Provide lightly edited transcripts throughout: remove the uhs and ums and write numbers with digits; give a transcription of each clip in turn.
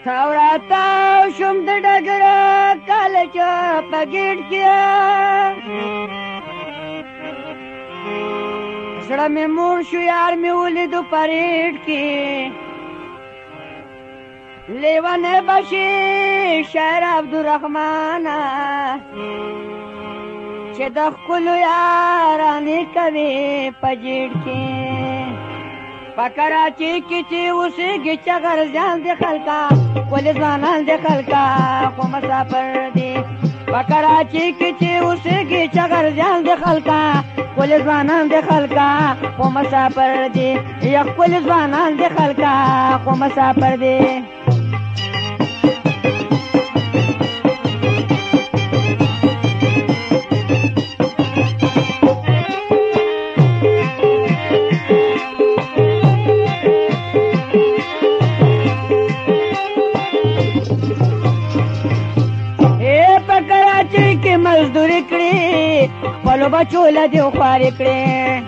تاوراتاو شم د ډګره کاله چې په ګېټ کې زړه مې موړ شو یار مې ولیدو پریډ کې لیونی بشي شاعر عبدالرحمانه چې د ښکلو یارانې کوي په جېټ کې په کراچۍ کې چې اوسېږي چغر ځان د خلکا ولې ځوانان د خلکا خو مسافر دي په کراچۍ کې چې اوسېږي چغر ځان د خلکا ولې ځوانان د خلکا خو مسافر دي یا ښکلي ځوانان د خلکا خو مسافر دي مزدوری کړي خپلو بچو له دې خوارې کړي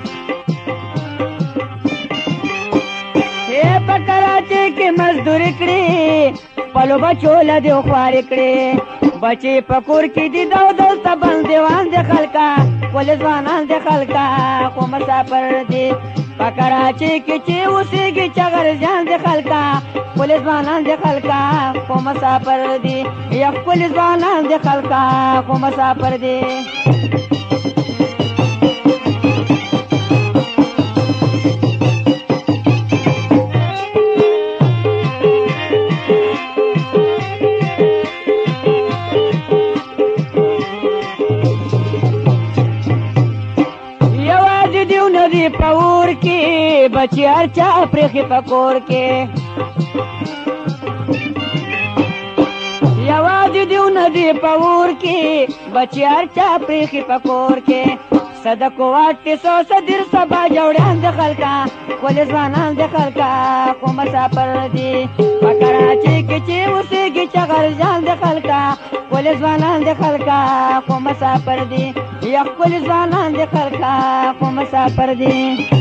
په کراچۍ کې مزدوری کړي خپلو بچو له دې خوارې کړي بچې په کور کې دي دو دلته بندیوان د خلکا ولې ځوانان د خلکا خو مسافر دي په کراچۍ کې چې اوسېږي چغر جان د خلکا ولې ځوانان د خلکا خو مسافر دي یا ښکلي ځوانان د خلکا خو مسافر دي پور کې بچی هر چا پرېښي په کور کې یوازې دیونه دي په اور کې بچی هر چا پرېښي په کور کې صدقو واټې سو صدر سبا جوړیان د خلکا ولې ځوانان د خلکا خو مسافر دي په کراچۍ کې چې اوسېږي چغر جان د خلکا ولې ځوانان د خلکا خو مسافر دي یا ښکلي ځوانان د خلکا خو مسافر دي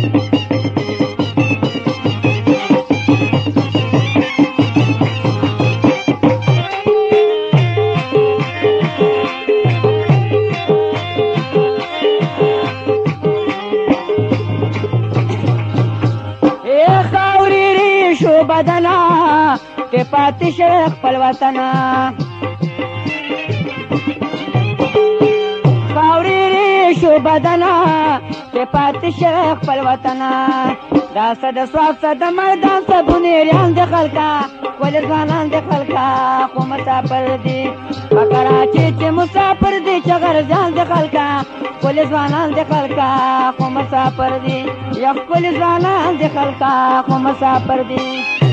بدنا ته پاتې شه خپل وطن خاورې شو بدنا ته پاتې شه خپل وطن دا صد سواب صد مردان سبونیریان د خلکا ولې ځوانان د خلکا خو مسافر دي په کراچۍ چې مسافر دي چغر جان د خلکا ولې ځوانان د خلکا خو مسافر دي یا ښکلي ځوانان د خلکا خو مسافر دي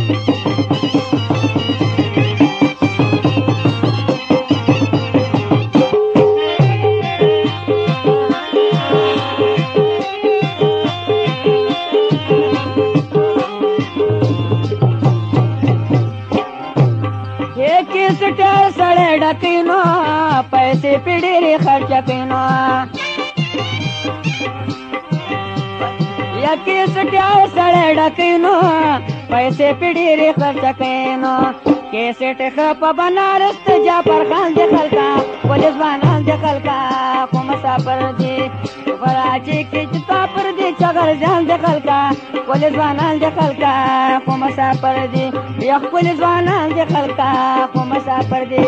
سړی ډکینو پیسې پې ډېرې خرچه کینو یا کیسټیا سړی ډکینو پیسې پې ډېرې خرچه کینو کیسټ ښه په بنارس ته جعفر خان د خلکا ولې ځوانان د خلکا خو مسافر دي کراچۍ کې چې تاپر دي چغر جان د خلکا ولې ځوانان د خلکا خو مسافر دي یا ښکلي ځوانان د خلکا خو مسافر دي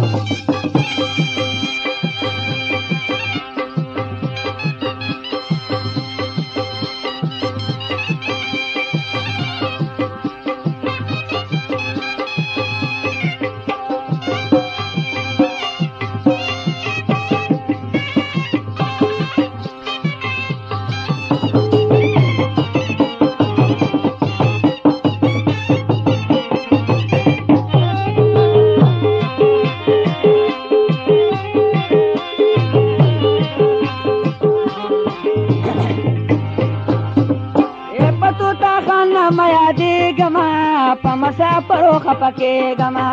یادېږمه په مسافرو خفه کېږمه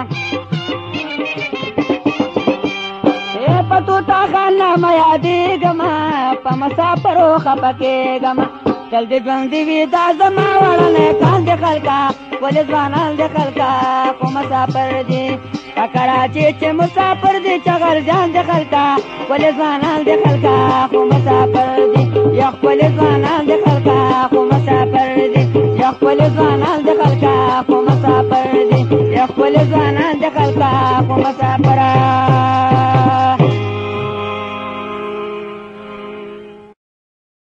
په توتا خانه مه یادېږمه په مسافرو خفه کېږمه تل دې ژوند دې وي دا زما وړنی کال د خلکا ولې ځوانان د خلکا خو مسافر دي په کراچۍ چې مسافر دي چغر جان د خلکا ولې ځوانان د خلکا خو مسافر دي یا ولې ځوانان د خلکا خو مسافر دي یا ولې ځوانان د خلکا خو مسافر دي یا ولې ځوانان د خلکا خو مسافر